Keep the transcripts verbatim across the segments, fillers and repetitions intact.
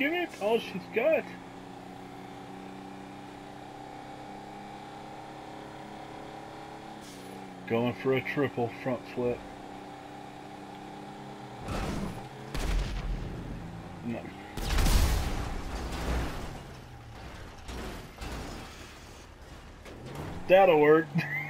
give it all she's got. Going for a triple front flip. No. That'll work.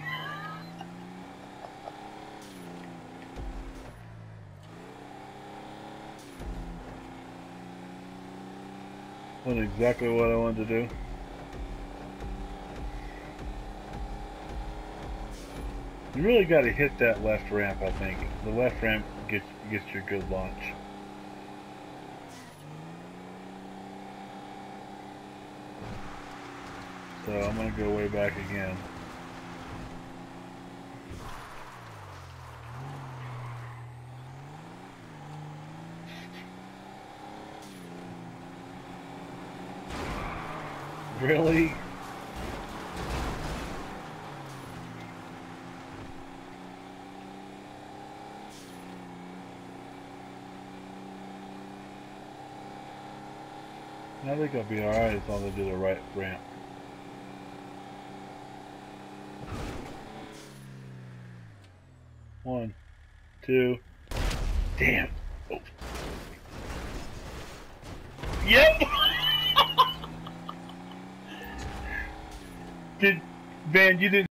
That's exactly what I wanted to do. You really got to hit that left ramp, I think. The left ramp gets gets your good launch. So I'm gonna go way back again. Really? I think I'll be alright as long as I do the right ramp. One, two, damn. Oh. Yep! Did, Van, you didn't